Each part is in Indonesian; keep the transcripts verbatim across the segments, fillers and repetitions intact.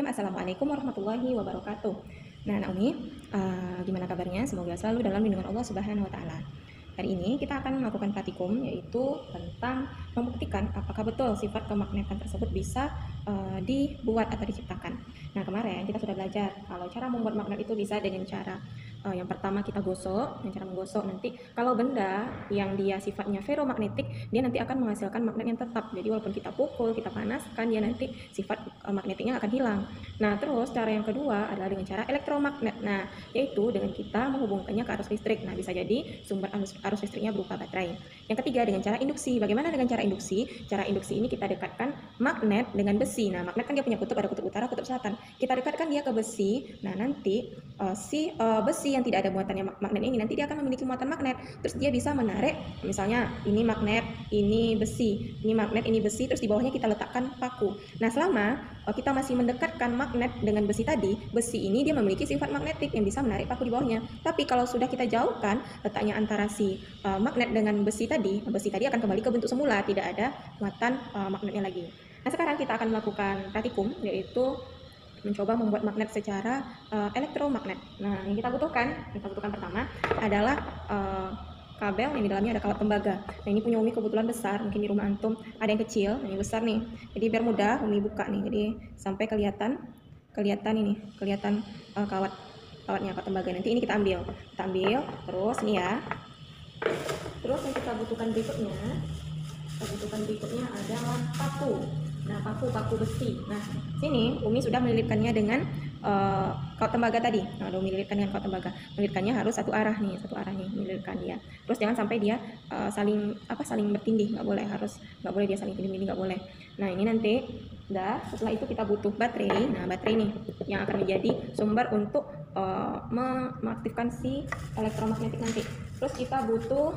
Bismillahirrahmanirrahim. Assalamualaikum warahmatullahi wabarakatuh. Nah, Naomi, uh, gimana kabarnya? Semoga selalu dalam lindungan Allah Subhanahu wa Ta'ala. Hari ini kita akan melakukan praktikum, yaitu tentang membuktikan apakah betul sifat kemagnetan tersebut bisa uh, dibuat atau diciptakan. Nah, kemarin kita sudah belajar kalau cara membuat magnet itu bisa dengan cara uh, yang pertama kita gosok. Dengan cara menggosok nanti kalau benda yang dia sifatnya ferromagnetik, dia nanti akan menghasilkan magnet yang tetap. Jadi walaupun kita pukul, kita panaskan, dia nanti sifat uh, magnetiknya akan hilang. Nah, terus cara yang kedua adalah dengan cara elektromagnet. Nah, yaitu dengan kita menghubungkannya ke arus listrik. Nah, bisa jadi sumber arus, arus listriknya berupa baterai. Yang ketiga dengan cara induksi. Bagaimana dengan cara induksi? Cara induksi ini kita dekatkan magnet dengan besi. Nah, magnet kan dia punya kutub, ada kutub utara, kutub selatan. Kita dekatkan dia ke besi. Nah, nanti uh, si uh, besi yang tidak ada muatannya magnet ini nanti dia akan memiliki muatan magnet. Terus dia bisa menarik, misalnya ini magnet, ini besi, ini magnet, ini besi, terus di bawahnya kita letakkan paku. Nah, selama uh, kita masih mendekatkan magnet dengan besi tadi, besi ini dia memiliki sifat magnetik yang bisa menarik paku di bawahnya. Tapi kalau sudah kita jauhkan letaknya antara si uh, magnet dengan besi tadi, besi tadi akan kembali ke bentuk semula, tidak ada muatan uh, magnetnya lagi. Nah, sekarang kita akan melakukan praktikum, yaitu mencoba membuat magnet secara uh, elektromagnet. Nah, yang kita butuhkan, yang kita butuhkan pertama adalah uh, kabel yang di dalamnya ada kawat tembaga. Nah, ini punya Umi kebetulan besar, mungkin di rumah antum ada yang kecil, ini besar nih. Jadi biar mudah Umi buka nih. Jadi sampai kelihatan kelihatan ini, kelihatan uh, kawat kawatnya, kawat tembaga. Nanti ini kita ambil. Kita ambil terus nih ya. Terus yang kita butuhkan berikutnya, kita butuhkan berikutnya adalah paku. Nah, paku paku besi. Nah, sini Umi sudah melilitkannya dengan uh, kawat tembaga tadi. Nah, udah melilitkan dengan kawat tembaga. Melilitkannya harus satu arah nih, satu arah nih melilitkan dia. Terus jangan sampai dia uh, saling apa saling bertindih, nggak boleh, harus nggak boleh dia saling tindih-tindih, nggak boleh. Nah, ini nanti dah setelah itu kita butuh baterai. Nah, baterai ini yang akan menjadi sumber untuk uh, mengaktifkan si elektromagnetik nanti. Terus kita butuh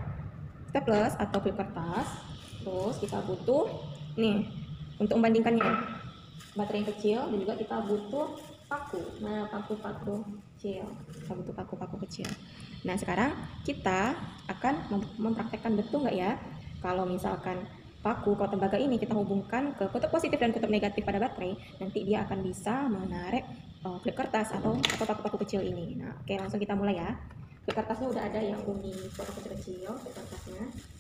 staples atau klip kertas. Terus kita butuh nih untuk membandingkannya baterai yang kecil, dan juga kita butuh paku. Nah, paku-paku kecil, kita butuh paku-paku kecil. Nah, sekarang kita akan mem mempraktekkan betul nggak ya kalau misalkan paku kawat tembaga ini kita hubungkan ke kutub positif dan kutub negatif pada baterai, nanti dia akan bisa menarik uh, klip kertas atau atau paku-paku kecil ini. Nah, oke, langsung kita mulai ya. Klip kertasnya udah ada yang Umi potong kecil-kecil, klip kertasnya.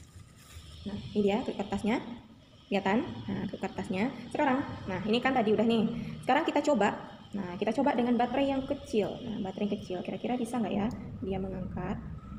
Nah, ini dia klip kertasnya. Kelihatan? Nah, klip kertasnya. Sekarang, nah ini kan tadi udah nih. Sekarang kita coba. Nah, kita coba dengan baterai yang kecil. Nah, baterai yang kecil kira-kira bisa nggak ya dia mengangkat?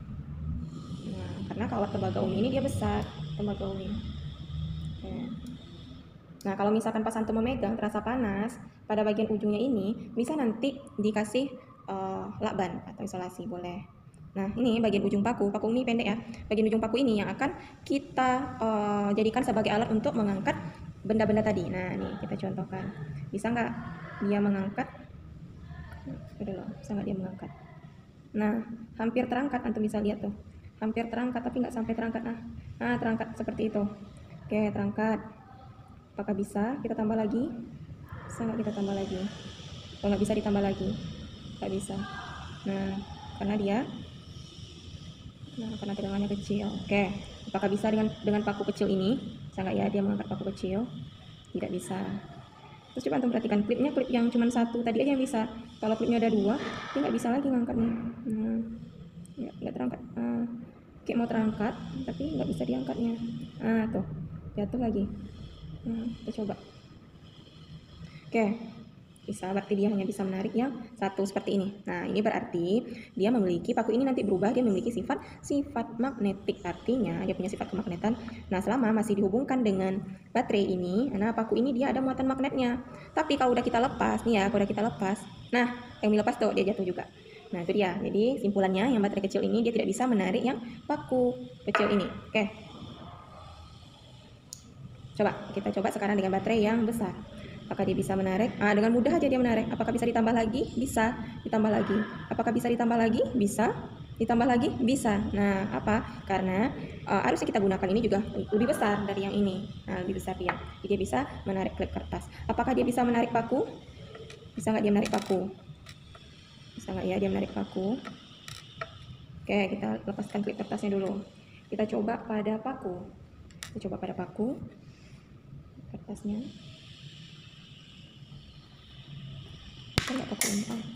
Nah, karena kawat tembaga Umi ini dia besar, tembaga Umi. Nah, nah kalau misalkan pas antum memegang terasa panas pada bagian ujungnya ini, bisa nanti dikasih uh, lakban atau isolasi, boleh. Nah, ini bagian ujung paku, paku Umi pendek ya. Bagian ujung paku ini yang akan kita uh, jadikan sebagai alat untuk mengangkat benda-benda tadi. Nah, nih kita contohkan. Bisa nggak dia mengangkat? Udah loh, bisa nggak dia mengangkat? Nah, hampir terangkat, antum bisa lihat tuh. Hampir terangkat, tapi nggak sampai terangkat. Nah, nah terangkat seperti itu. Oke, terangkat. Apakah bisa kita tambah lagi? Bisa nggak kita tambah lagi? Kalau nggak bisa ditambah lagi, nggak bisa. Nah, karena dia Nah, karena tegangannya kecil. Oke, apakah bisa dengan dengan paku kecil ini? Bisa nggak ya dia mengangkat paku kecil? Tidak bisa. Terus coba antum perhatikan klipnya, klip yang cuma satu tadi aja yang bisa. Kalau klipnya ada dua, dia nggak bisa lagi ngangkatnya. Nah, nggak nggak terangkat. Nah, kayak mau terangkat, tapi nggak bisa diangkatnya. Nah, tuh jatuh lagi. Nah, kita coba. Oke. Bisa, berarti dia hanya bisa menarik yang satu seperti ini. Nah, ini berarti dia memiliki, paku ini nanti berubah, dia memiliki sifat sifat magnetik, artinya dia punya sifat kemagnetan. Nah, selama masih dihubungkan dengan baterai ini, nah paku ini dia ada muatan magnetnya. Tapi kalau udah kita lepas nih ya, kalau udah kita lepas, nah yang dilepas tuh dia jatuh juga. Nah, itu dia. Jadi simpulannya yang baterai kecil ini dia tidak bisa menarik yang paku kecil ini. Oke. Coba kita coba sekarang dengan baterai yang besar. Apakah dia bisa menarik? Ah, dengan mudah aja dia menarik. Apakah bisa ditambah lagi? Bisa. Ditambah lagi. Apakah bisa ditambah lagi? Bisa. Ditambah lagi? Bisa. Nah, apa? Karena uh, arus yang kita gunakan ini juga lebih besar dari yang ini. Nah, lebih besar dia. Jadi dia bisa menarik klip kertas. Apakah dia bisa menarik paku? Bisa nggak dia menarik paku? Bisa nggak ya dia menarik paku? Oke, kita lepaskan klip kertasnya dulu. Kita coba pada paku. Kita coba pada paku. Kertasnya. Kan nggak paku ini. Oh.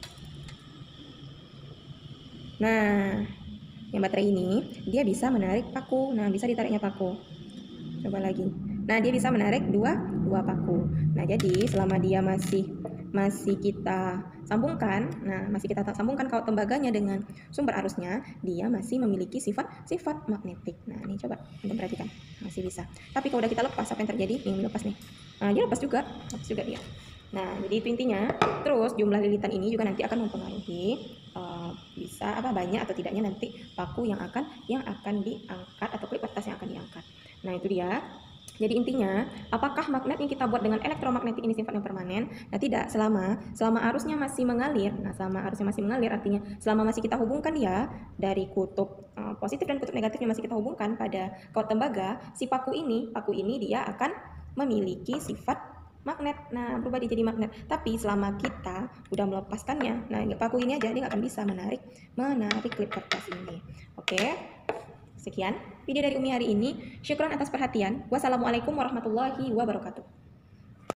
Nah, yang baterai ini dia bisa menarik paku. Nah, bisa ditariknya paku. Coba lagi. Nah, dia bisa menarik dua dua paku. Nah, jadi selama dia masih masih kita sambungkan, nah masih kita sambungkan kalau tembaganya dengan sumber arusnya, dia masih memiliki sifat-sifat magnetik. Nah, ini coba untuk perhatikan, masih bisa. Tapi kalau udah kita lepas, apa yang terjadi? Ini lepas nih. Nah, dia lepas juga, lepas juga dia. Nah, jadi itu intinya. Terus jumlah lilitan ini juga nanti akan mempengaruhi uh, bisa apa banyak atau tidaknya nanti paku yang akan yang akan diangkat atau klip kertas yang akan diangkat. Nah, itu dia. Jadi intinya, apakah magnet yang kita buat dengan elektromagnetik ini sifatnya permanen? Nah, tidak. Selama selama arusnya masih mengalir. Nah, selama arusnya masih mengalir artinya selama masih kita hubungkan dia dari kutub uh, positif dan kutub negatifnya masih kita hubungkan pada kaut tembaga, si paku ini, paku ini dia akan memiliki sifat magnet. Nah, berubah jadi magnet. Tapi selama kita udah melepaskannya, nah paku ini aja dia nggak akan bisa menarik menarik klip kertas ini. Oke. Sekian video dari Umi hari ini. Syukron atas perhatian. Wassalamualaikum warahmatullahi wabarakatuh.